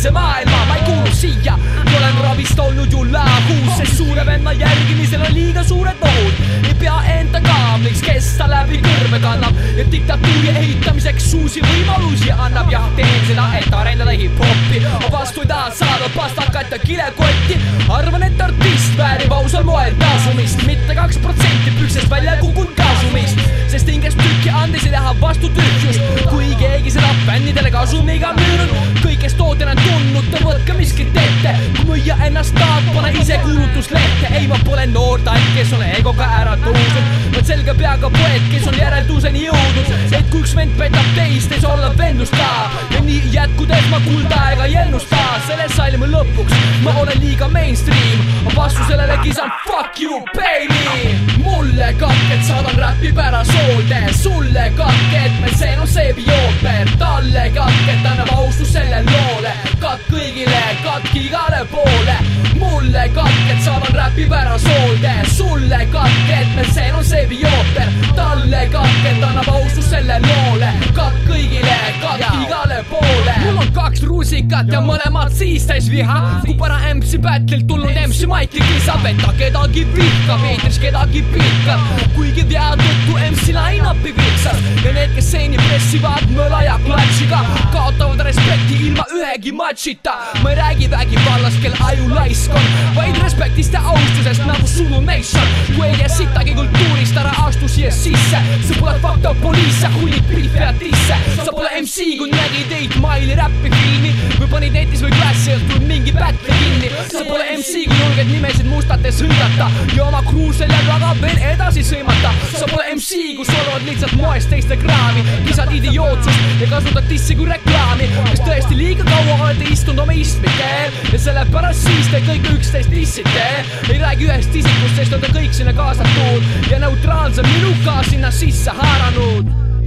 teise maailma, ma ei kuulu siia. Olen ravist olnud ju lahus, sest suure venna järgimisel on liiga suured ohud. Ei pea enda kaamliks, kes ta läbi kõrve kannab ja diktatuuri ehitamiseks uusi võimalusi annab. Jah, teen seda, et arendada hip-hopi, vastu ei taha saada pastakat ja kilekotti. Arvan, et artist väärib ausal moel tasumist, mitte 2% püksest välja kukund kasumist, sest hingest tükki andes ei taha vastu tühjust. Kui keegi seda bändidele kasumiga müünud, kõigest tootena tundnud, ta võtke miskit ette. Kui müüa ennast tahad, pane ise kuulutuslehte. Ei, ma pole noor tatt, kes on egoga ära tõusnud, vaid selge peaga poet, kes on järelduseni jõudnud, et kui üks vend petab teist, ei saa olla vendust ka. Ja nii jätkudes ma kuldaega ei ennusta selle salmi lõpuks, ma olen liiga mainstream. Vastu sellele kisan fuck you baby. Mulle katked saadan räpib ära soolde, sulle katked meil see on seebi ooper. Talle katked annab austus selle loole, katk kõigile, katk igale poole. Mulle katked saadan räpib ära soolde, sulle katked meil see on seebi ooper. Talle katked annab austus selle loole, katk kõigile, katk igale poole. Mul on 2 rusikat ja mõlemad siis täis viha, kui para MC Battle'ilt tulnud MC Mike'i kisab, et ta kedagi vihkab, Eetris kedagi pilkab, kuigi vea tõttu MC line-upi viksas. Ja need, kes seeni pressivad mõla ja klatšiga, kaotavad respekti ilma ühegi matšita. Ma ei räägi vägivallast, kel aju laisk on, vaid respektist ja austusest nagu Zulu Nation. Kui ei jää sittagi kultuurist, ära astu siia sisse, sa pole fakta poliis, sa hullid pilfe ja tisse. Sa pole MC, kui nägid 8 Mile'i räppi filmi või panid netis või klassi, et tuleb mingi battle kinni. Sa pole MC, kui julged nimesid mustates hõngata ja oma kruus selja taga veel edasi sõimata. Sa pole MC, kus olvad lihtsalt moest teiste kraami, kisad idiootsust ja kasutad dissi kui reklaami. Kes tõesti liiga kaua olete istunud oma istmikel ja sellepärast siis te kõik üksteist dissite. Ei räägi ühest isikust, sest on te kõik sinna kaasatud ja neutraalse minuga sinna sisse haaranud.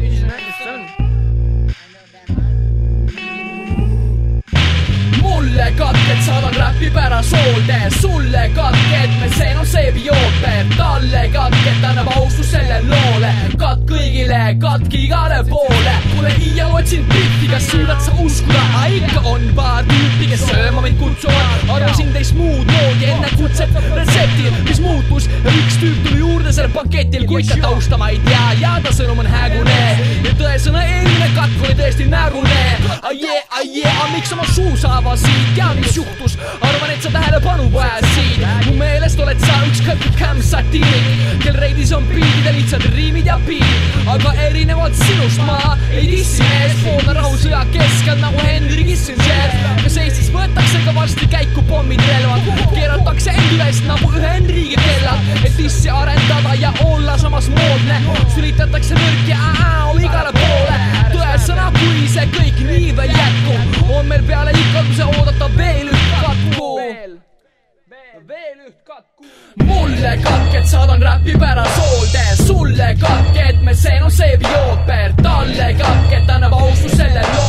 Mulle katked saadan räpib ära soolde, sulle katked meil see on seebi ooper. Talle katked annab austus selle loole, katk kõigile, katk igale poole. Pole iial otsinud pilti, kas suudad sa uskuda, ikka on paar tüüpi, kes sööma meid kutsuvad. Arvasin teist muud moodi enne kutset retsepti, mis muutus ja üks tüüp tuli juurde selle paketil, kuid ta tausta ma ei tea ja ta sõnum on hägune. Ja tõesõna eelmine katk oli tõesti nägune. Miks oma suu saava siit, tean mis juhtus, arvan, et sa tähelepanu vajad siit. Mu meelest oled sa üks kõpikam satiirik, kel reidis on biidid ja lihtsalt riimid ja biidid. Aga erinevalt sinust ma ei dissi mees, poolne rahusõja keskel nagu Henry Kissinger. Kas Eestis võetakse ka varsti käiku pommid relvad, keeratakse endilest nagu ühe riigi kellad, et dissi arendada ja olla samas moodne. Sülitatakse nõrk ja igale poole, tõesõna kui see kõik nii veel jätkub, on meil peale ikalduse oodata veel üht katku. Veel üht katku. Mulle katked saadan räpib ära soolde, sulle katked meil see on seebi ooper. Talle katked annab austus selle loo.